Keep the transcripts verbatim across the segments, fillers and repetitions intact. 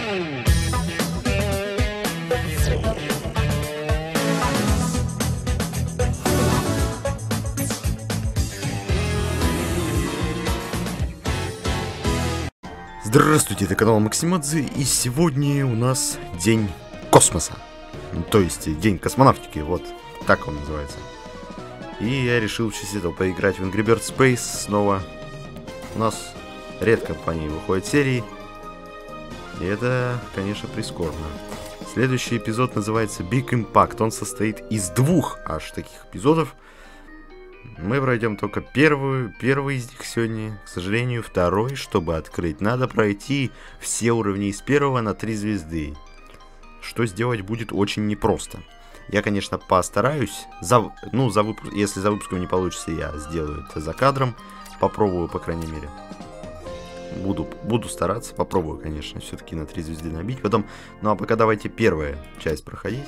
Здравствуйте, это канал Максимадзе, и сегодня у нас День космоса. То есть День космонавтики, вот так он называется. И я решил в честь этого поиграть в Angry Birds Space снова. У нас редко по ней выходят серии, и это, конечно, прискорбно. Следующий эпизод называется Big Impact. Он состоит из двух аж таких эпизодов. Мы пройдем только первую, первый из них сегодня. К сожалению, второй, чтобы открыть, надо пройти все уровни из первого на три звезды. Что сделать будет очень непросто. Я, конечно, постараюсь. За, ну, за выпуск, если за выпуском не получится, я сделаю это за кадром. Попробую, по крайней мере. Буду, буду стараться. Попробую, конечно, все-таки на три звезды набить. Потом, ну а пока давайте первая часть проходить.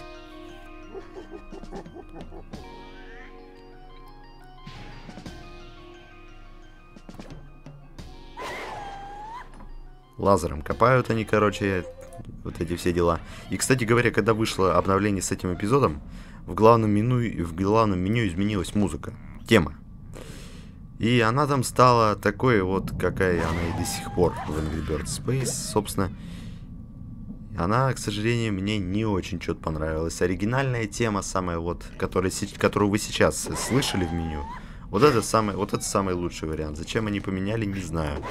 Лазером копают они, короче, вот эти все дела. И, кстати говоря, когда вышло обновление с этим эпизодом, в главном меню, в главном меню изменилась музыка, тема. И она там стала такой вот, какая она и до сих пор в Angry Birds Space, собственно. Она, к сожалению, мне не очень что-то понравилась. Оригинальная тема, самая вот, которая, которую вы сейчас слышали в меню, вот это самый, вот это самый лучший вариант. Зачем они поменяли, не знаю.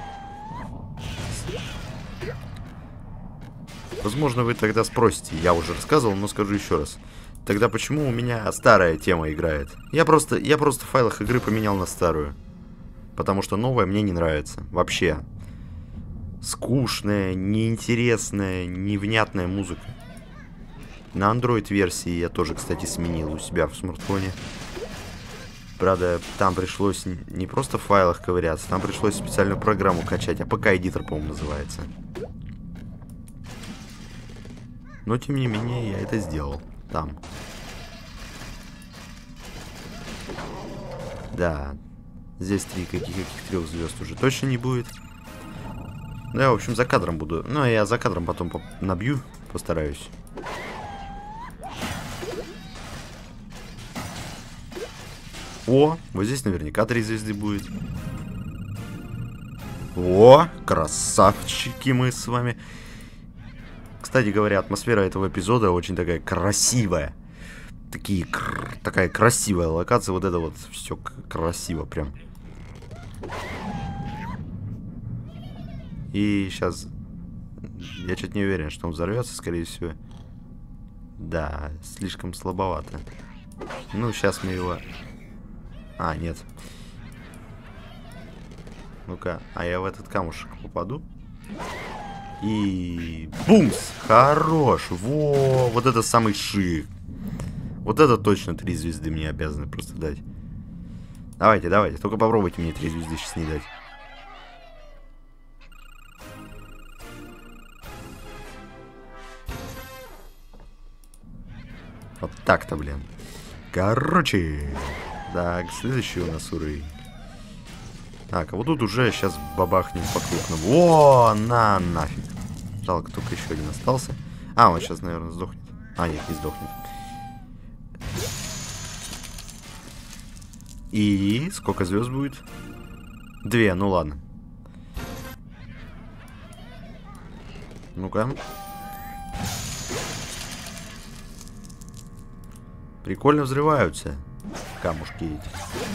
Возможно, вы тогда спросите, я уже рассказывал, но скажу еще раз. Тогда почему у меня старая тема играет? Я просто, я просто в файлах игры поменял на старую. Потому что новая мне не нравится. Вообще. Скучная, неинтересная, невнятная музыка. На Android-версии я тоже, кстати, сменил у себя в смартфоне. Правда, там пришлось не просто в файлах ковыряться, там пришлось специальную программу качать. А ПК-эдитор, по-моему, называется. Но, тем не менее, я это сделал. Там. Да. Здесь три каких-каких трех звезд уже точно не будет. Ну, я, в общем, за кадром буду. Ну, я за кадром потом по набью. Постараюсь. О, вот здесь наверняка три звезды будет. О, красавчики мы с вами. Кстати говоря, атмосфера этого эпизода очень такая красивая. Такие, кр такая красивая локация. Вот это вот все красиво прям. И сейчас... Я что-то не уверен, что он взорвется, скорее всего. Да, слишком слабовато. Ну, сейчас мы его... А, нет. Ну-ка, а я в этот камушек попаду? И... Бумс! Хорош! Во! Вот это самый шик. Вот это точно три звезды мне обязаны просто дать. Давайте, давайте. Только попробуйте мне три звезды сейчас не дать. Вот так-то, блин. Короче. Так, следующий у нас уровень. Так, а вот тут уже сейчас бабахнем по крупному. О, на нафиг. Жалко, только еще один остался. А, он сейчас, наверное, сдохнет. А, нет, не сдохнет. И сколько звезд будет? Две, ну ладно. Ну-ка. Прикольно взрываются камушки эти.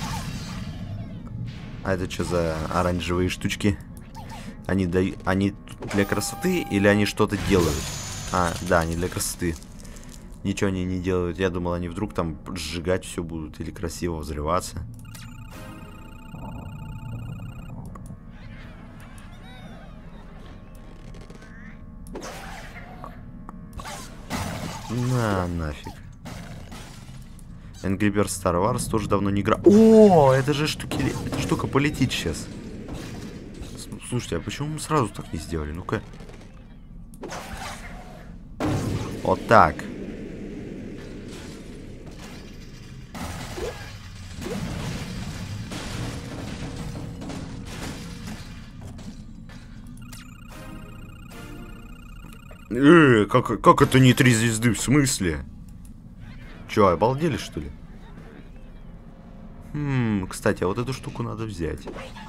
А это что за оранжевые штучки? Они, да... они для красоты или они что-то делают? А, да, они для красоты. Ничего они не делают. Я думал, они вдруг там сжигать все будут или красиво взрываться. На, нафиг. Angry Birds Star Wars тоже давно не играл. О, это же штуки... эта штука полетит сейчас. Слушайте, а почему мы сразу так не сделали? Ну-ка. Вот так. Э, как, как это не три звезды? В смысле? Чё, обалдели, что ли? Хм, кстати, а вот эту штуку надо взять.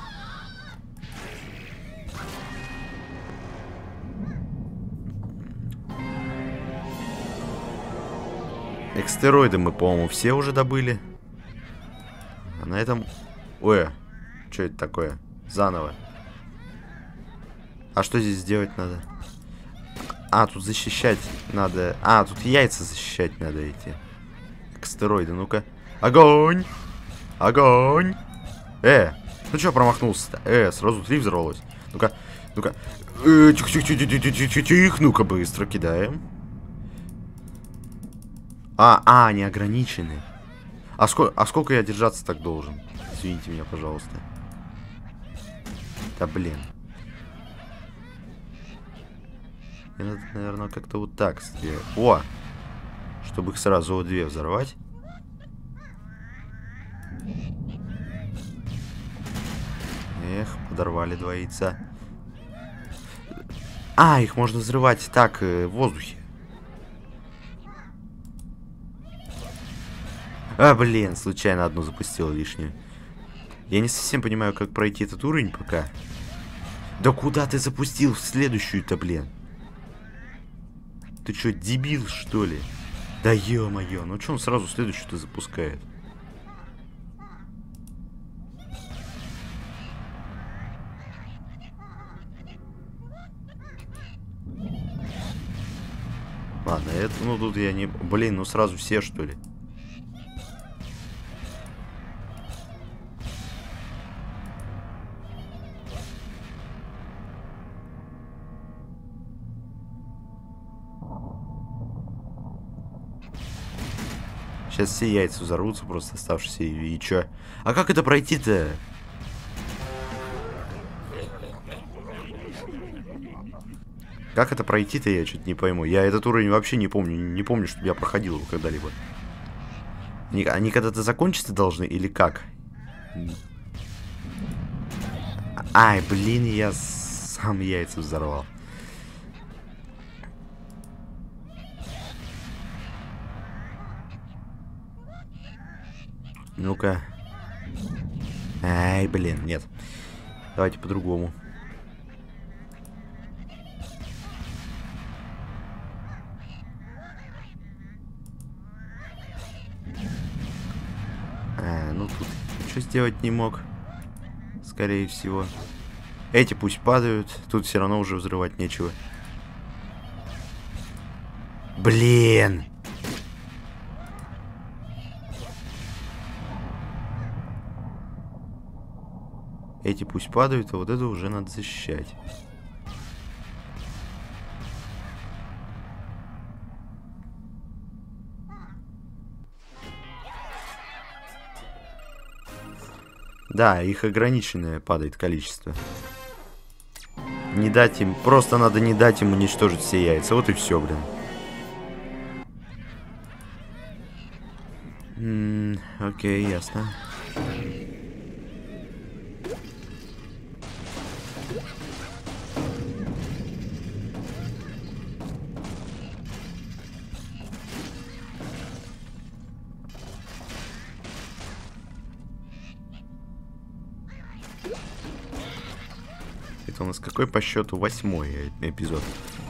Экстероиды мы, по-моему, все уже добыли. А на этом... Ой, что это такое? Заново. А что здесь сделать надо? А, тут защищать надо. А, тут яйца защищать надо эти. Экстероиды, ну-ка. Огонь! Огонь! Э, ну что промахнулся-то? Э, сразу три взорвалось. Ну-ка, ну-ка. Э, тихо-тихо-тихо-тихо-тихо. Ну-ка, быстро кидаем. А, а, они ограничены. А, сколько, а сколько я держаться так должен? Извините меня, пожалуйста. Да блин. Мне надо, наверное, как-то вот так сделать. О! Чтобы их сразу вот две взорвать. Эх, подорвали два яйца. А, их можно взрывать так, э, в воздухе. А, блин, случайно одну запустил лишнюю. Я не совсем понимаю, как пройти этот уровень пока. Да куда ты запустил в следующую-то, блин? Ты что, дебил, что ли? Да ё-моё, ну что он сразу следующую-то запускает? Ладно, это, ну тут я не... Блин, ну сразу все, что ли? Сейчас все яйца взорвутся, просто оставшиеся, и, и чё? А как это пройти-то? Как это пройти-то, я что-то не пойму. Я этот уровень вообще не помню. Не помню, чтобы я проходил его когда-либо. Они, они когда-то закончиться должны или как? Ай, блин, я сам яйца взорвал. Ну-ка. Ай, блин, нет. Давайте по-другому. А, ну тут ничего сделать не мог. Скорее всего. Эти пусть падают. Тут все равно уже взрывать нечего. Блин! Эти пусть падают, а вот это уже надо защищать. Да, их ограниченное падает количество. Не дать им, просто надо не дать им уничтожить все яйца. Вот и все, блин. М-м, окей, ясно. Это у нас какой по счету? Восьмой эпизод.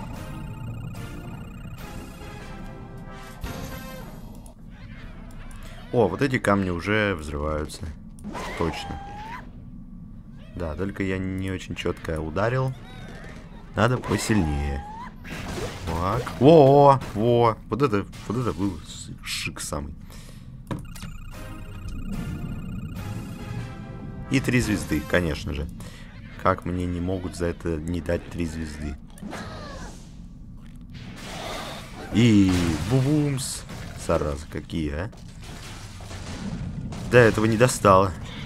О, вот эти камни уже взрываются. Точно. Да, только я не очень четко ударил. Надо посильнее. Так. Во, во. Вот это, вот это был шик самый. И три звезды, конечно же. Как мне не могут за это не дать три звезды? И бумс. Зараза, какие, а? Да, этого не достало.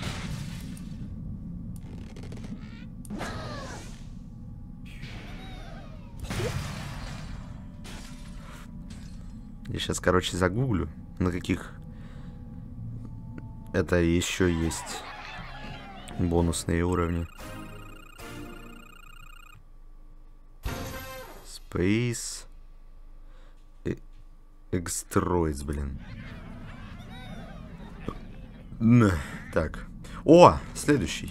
Я сейчас, короче, загуглю, на каких это еще есть бонусные уровни. Space Extroids, блин. Так. О, следующий.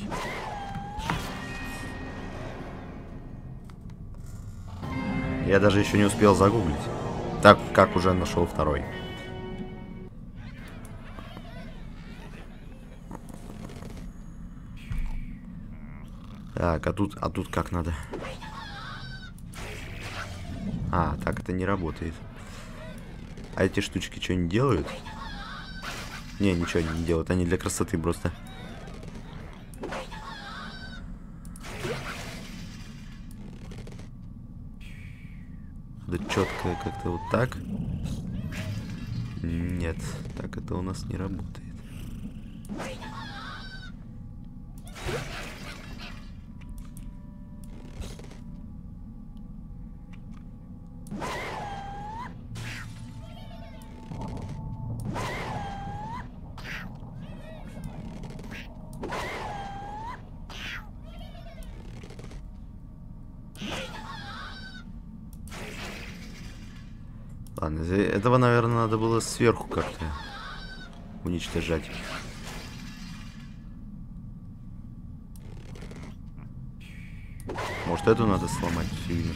Я даже еще не успел загуглить. Так как уже нашел второй. Так, а тут, а тут как надо? А, так это не работает. А эти штучки что, не делают? Не, ничего не делают, они для красоты просто. Да четко как-то вот так. Нет, так это у нас не работает. Ладно, этого, наверное, надо было сверху как-то уничтожать. Может, эту надо сломать? Фигня.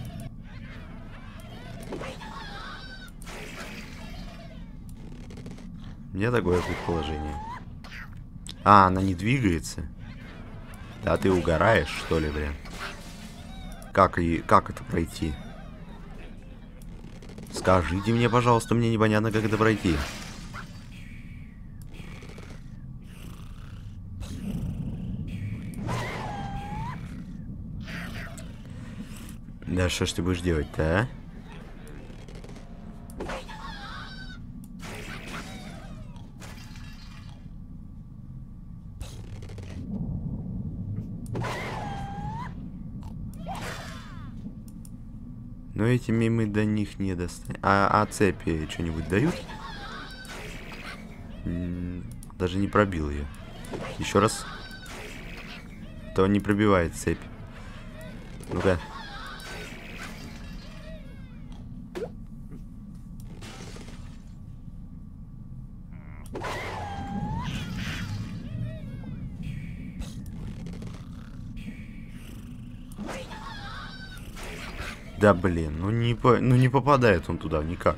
У меня такое предположение. А, она не двигается? Да ты угораешь, что ли, блин? Как, и, как это пройти? Скажите мне, пожалуйста, мне непонятно, как это пройти. Да что ж ты будешь делать-то, а? Но этими мы до них не достанем. А, а цепи что-нибудь дают? Даже не пробил ее. Еще раз. То не пробивает цепь. Ну-ка. Да блин, ну не, по... ну не попадает он туда никак.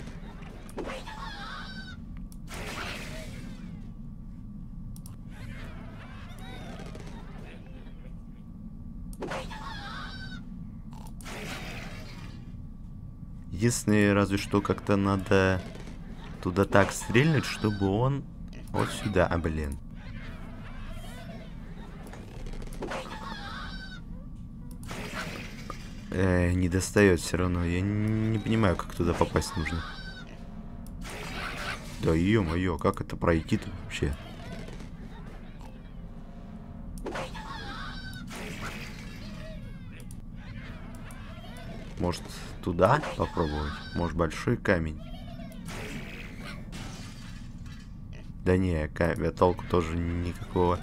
Единственное, разве что как-то надо туда так стрельнуть, чтобы он вот сюда, а блин. Э, не достает все равно. Я не понимаю, как туда попасть нужно. Да ё-моё, как это пройти-то вообще? Может, туда попробовать? Может, большой камень? Да не, камень, толку тоже никакого.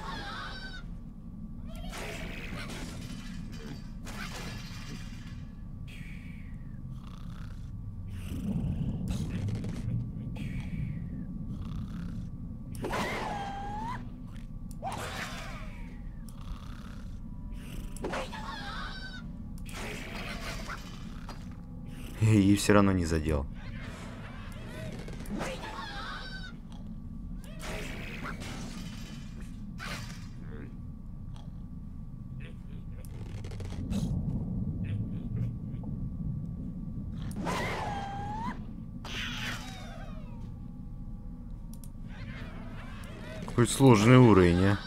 И все равно не задел. Какой сложный уровень, а?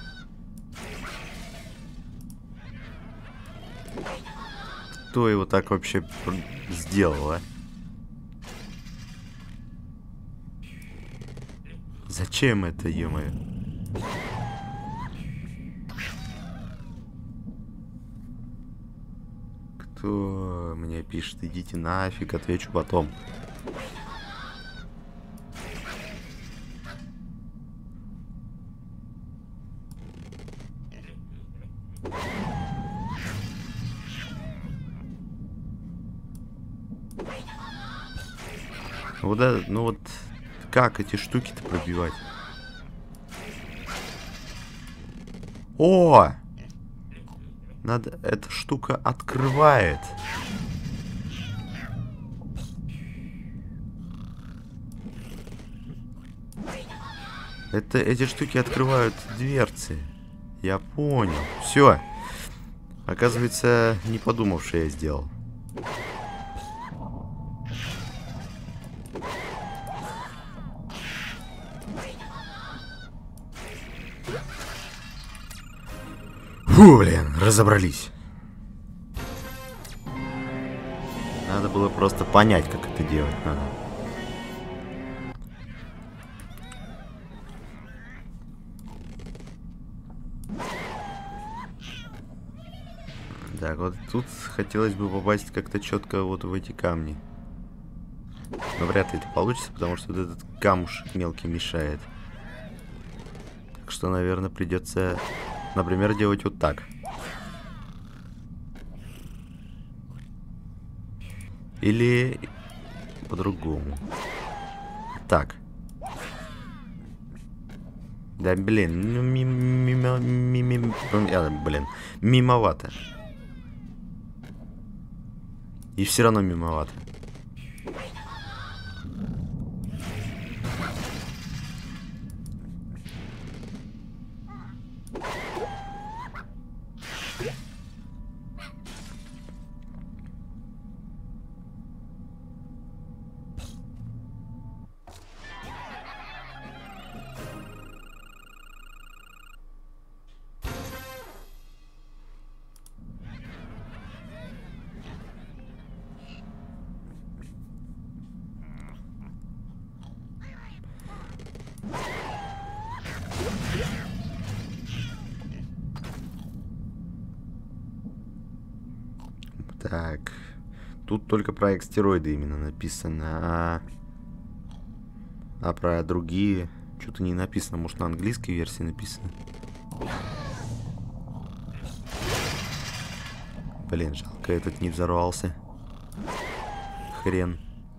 Кто его так вообще сделал, а? Зачем это, ё-моё? Кто мне пишет? Идите нафиг, отвечу потом. Вот это, ну вот, как эти штуки-то пробивать? О! Надо, эта штука открывает. Это, эти штуки открывают дверцы. Я понял. Все. Оказывается, не подумавши я сделал. Фу, блин, разобрались. Надо было просто понять, как это делать надо. Так, вот тут хотелось бы попасть как-то четко вот в эти камни. Но вряд ли это получится, потому что вот этот камушек мелкий мешает. Так что, наверное, придется, например, делать вот так. Или по-другому. Так. Да, блин, ну, мимо, мимо, мимо, блин, мимовато. И все равно мимовато. Так, тут только про экстероиды именно написано, а, а про другие что-то не написано, может на английской версии написано. Блин, жалко, этот не взорвался. Хрен.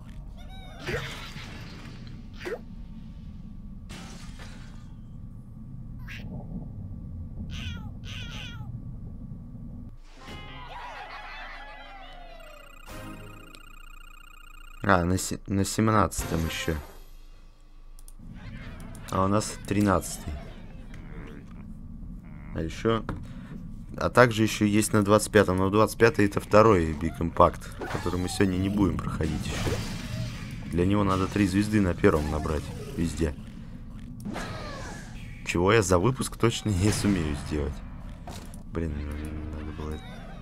А, на, се на семнадцатом еще. А у нас тринадцатый. А еще... А также еще есть на двадцать пятом. Но двадцать пятый это второй Big Impact, который мы сегодня не будем проходить еще. Для него надо три звезды на первом набрать. Везде. Чего я за выпуск точно не сумею сделать. Блин, надо было...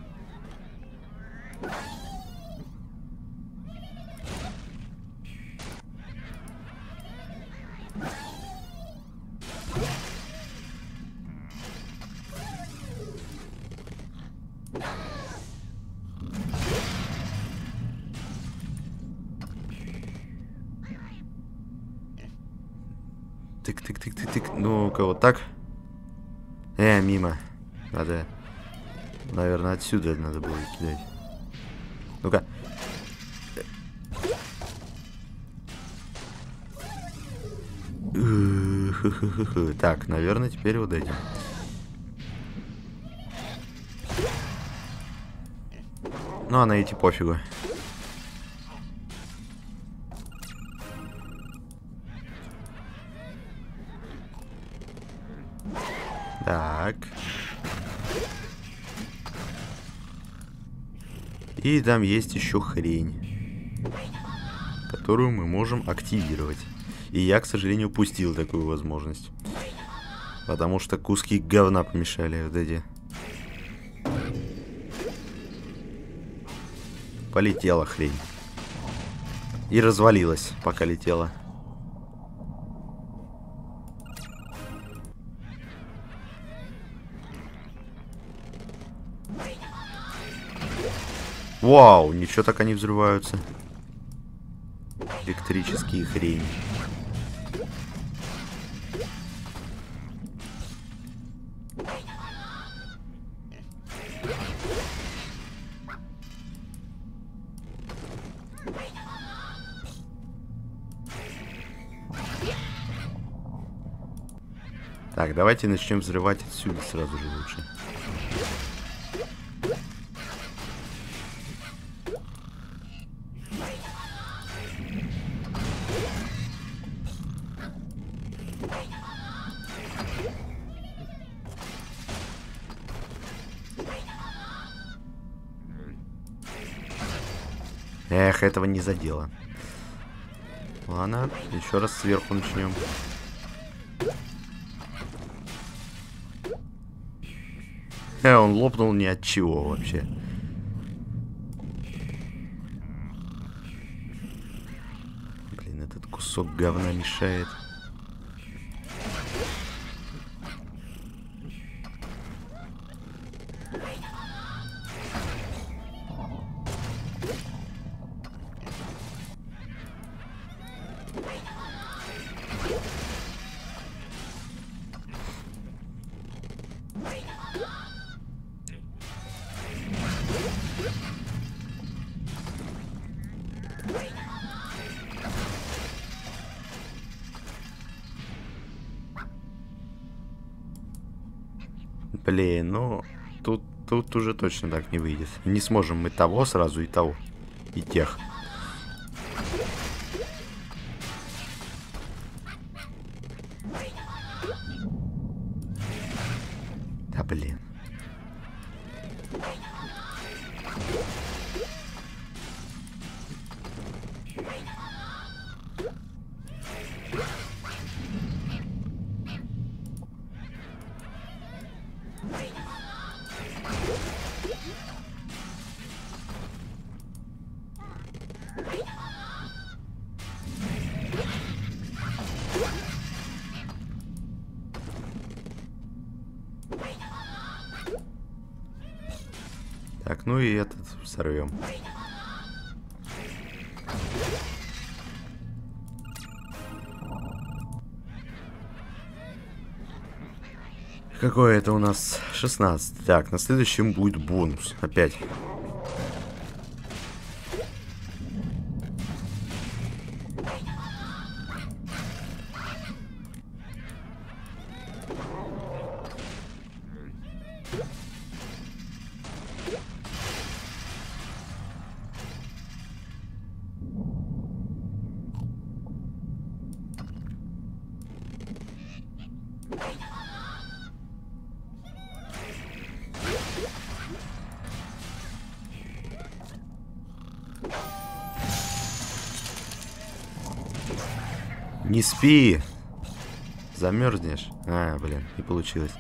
Тык-тык-тык-тык-тык. Ну-ка, вот так. Э, мимо. Надо... Наверное, отсюда надо было кидать. Ну-ка. Так, наверное, теперь вот этим. Ну, а на эти пофигу. Так. И там есть еще хрень, которую мы можем активировать. И я, к сожалению, упустил такую возможность. Потому что куски говна помешали вот эти. Полетела хрень. И развалилась, пока летела. Вау, ничего так они взрываются. Электрические хрени. Так, давайте начнем взрывать отсюда сразу же лучше. Эх, этого не задело. Ладно, еще раз сверху начнем. Э, он лопнул ни от чего вообще. Блин, этот кусок говна мешает. Блин, ну тут, тут уже точно так не выйдет. Не сможем мы того сразу и того. И тех. Да блин. Так, ну и этот сорвем. Какое это у нас? шестнадцать. Так, на следующем будет бонус. Опять. Не спи! Замерзнешь? А, блин, не получилось.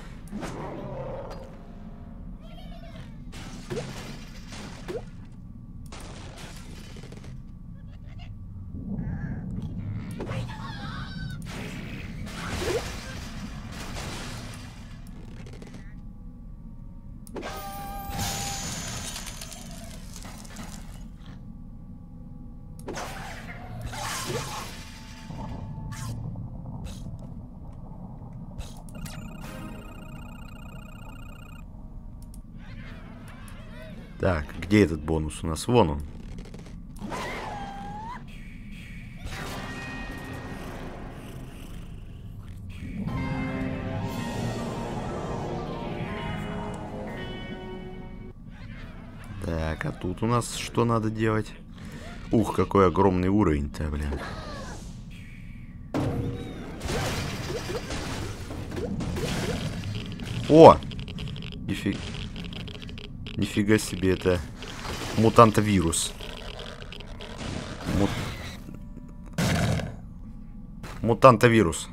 Так, где этот бонус у нас? Вон он. Так, а тут у нас что надо делать? Ух, какой огромный уровень-то, блин. О! Нифига. Нифига себе, это мутантовирус. Мут... Мутантовирус.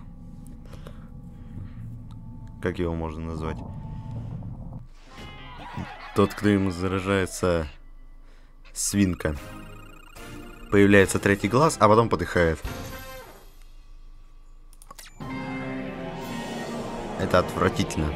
Как его можно назвать? Тот, кто им заражается, свинка. Появляется третий глаз, а потом подыхает. Это отвратительно.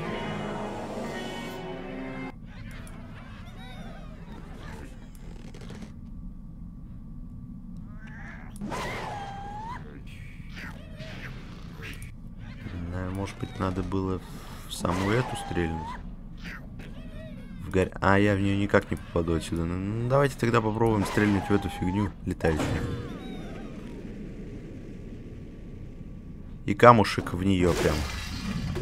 Может быть, надо было в саму эту стрельнуть. В горь... А, я в нее никак не попаду отсюда. Ну, давайте тогда попробуем стрельнуть в эту фигню летающую. И камушек в нее прям.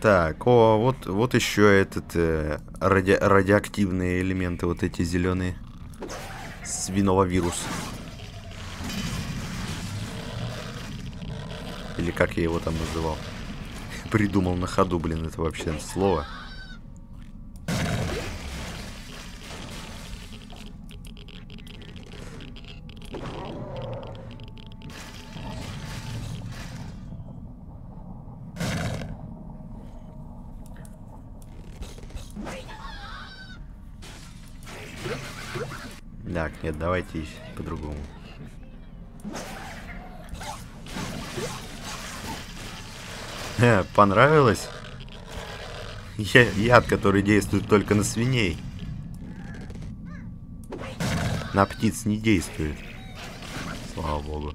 Так, о, вот, вот еще этот э, ради, радиоактивные элементы, вот эти зеленые. Свинововирус. Или как я его там называл. Придумал на ходу, блин, это вообще слово. Так, нет, давайте по-другому. Э, понравилось? Я, яд, который действует только на свиней. На птиц не действует. Слава богу.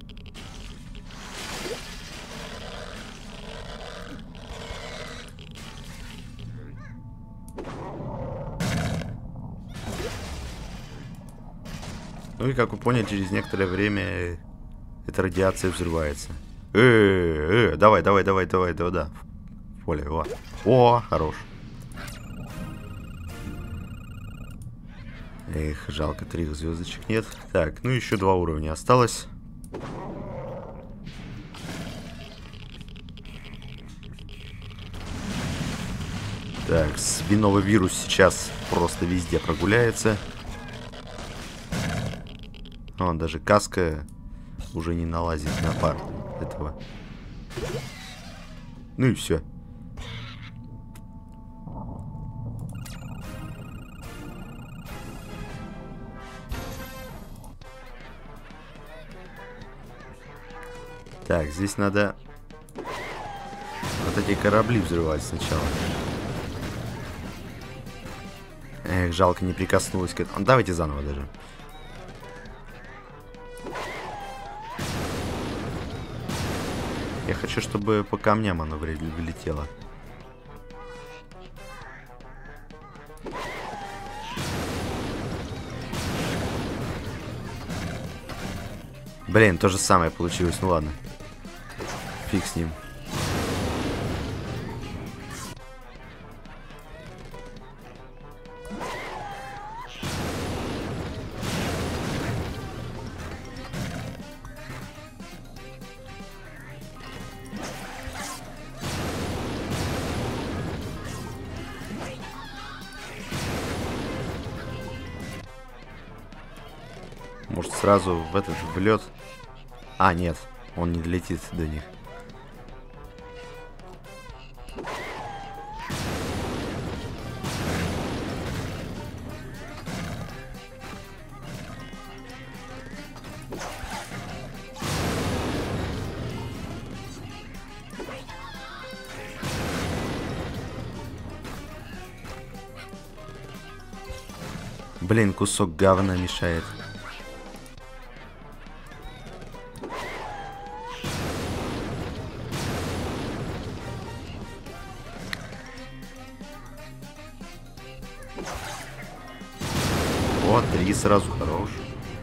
Ну и, как вы поняли, через некоторое время эта радиация взрывается. Э, -э, -э давай, давай, давай, давай, давай, да. В поле, о. О, хорош. Эх, жалко, три звездочек нет. Так, ну еще два уровня осталось. Так, свиновый вирус сейчас просто везде прогуляется. Он даже каска уже не налазит на пар этого. Ну и все. Так, здесь надо вот эти корабли взрывать сначала. Эх, жалко, не прикоснулась к этому. Давайте заново даже. Я хочу, чтобы по камням оно влетело. Блин, то же самое получилось. Ну ладно. Фиг с ним. Может, сразу в этот в лед. А, нет, он не долетит до них. Блин, кусок говна мешает. Вот, три сразу хорош.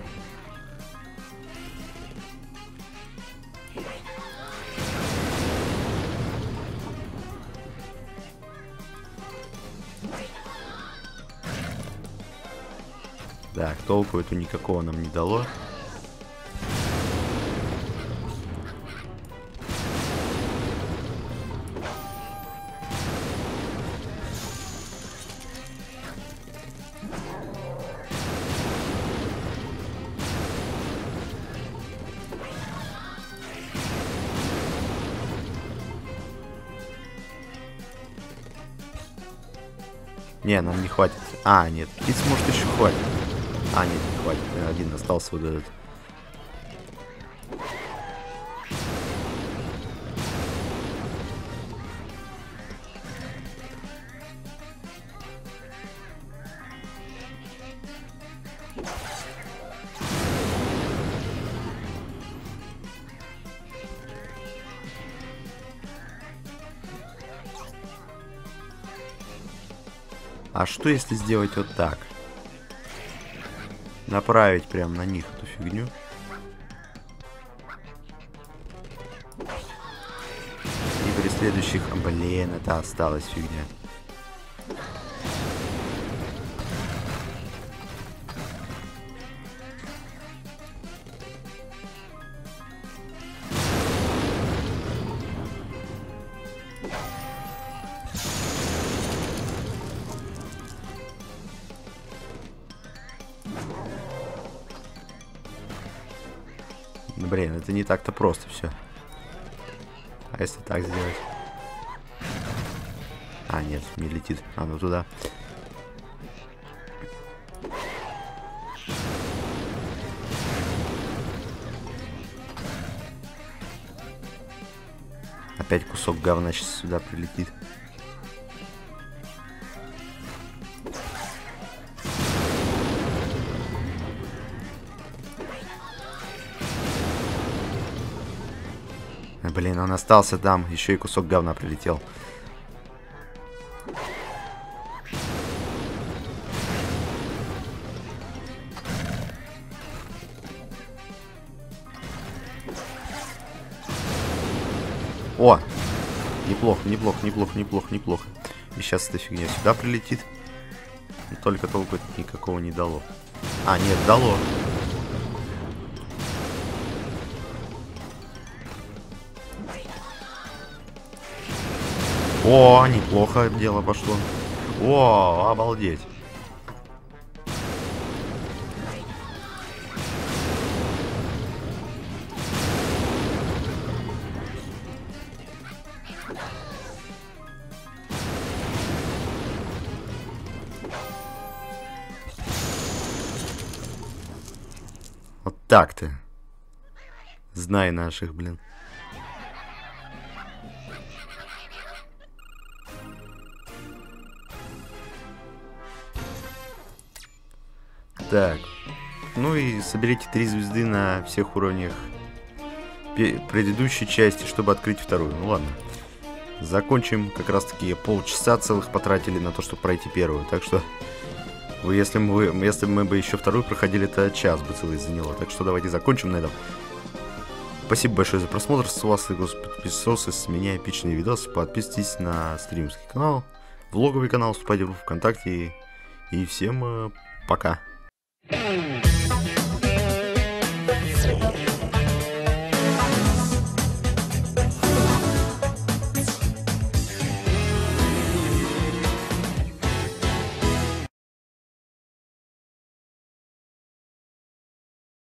Так, толку эту никакого нам не дало. Не, нам не хватит. А, нет, птиц может еще хватит. А, нет, не хватит. Один остался вот этот. А что если сделать вот так? Направить прямо на них эту фигню. И следующих... Блин, это осталась фигня. Блин, это не так-то просто все. А если так сделать? А, нет, не летит. А, ну туда. Опять кусок говна сейчас сюда прилетит. Блин, он остался там, еще и кусок говна прилетел. О! Неплохо, неплохо, неплохо, неплохо, неплохо. И сейчас эта фигня сюда прилетит. Только толку никакого не дало. А, нет, дало. О, неплохо дело пошло. О, обалдеть. Вот так-то. Знай наших, блин. Так. Ну и соберите три звезды на всех уровнях предыдущей части, чтобы открыть вторую. Ну ладно. Закончим. Как раз таки полчаса целых потратили на то, чтобы пройти первую. Так что, вы, если, мы, если мы бы еще вторую проходили, то час бы целый заняло. Так что давайте закончим на этом. Спасибо большое за просмотр. С вас подписался, с меня эпичный видос. Подписывайтесь на стримский канал, влоговый канал, вступайте в ВКонтакте. И всем э, пока.